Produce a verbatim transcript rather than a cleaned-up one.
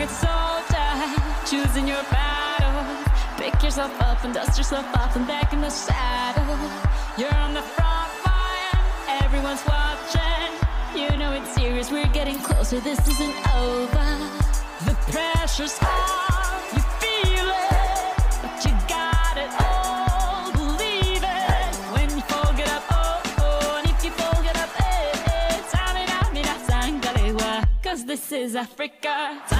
like soldier, choosing your battle. Pick yourself up and dust yourself off and back in the saddle. You're on the front line, everyone's watching. You know it's serious, we're getting closer, this isn't over. The pressure's on, you feel it, but you got it all, believe it. When you fold it up, oh, oh, and if you fold it up, eh, eh, Tamina, mina, sangalewa. Cause this is Africa.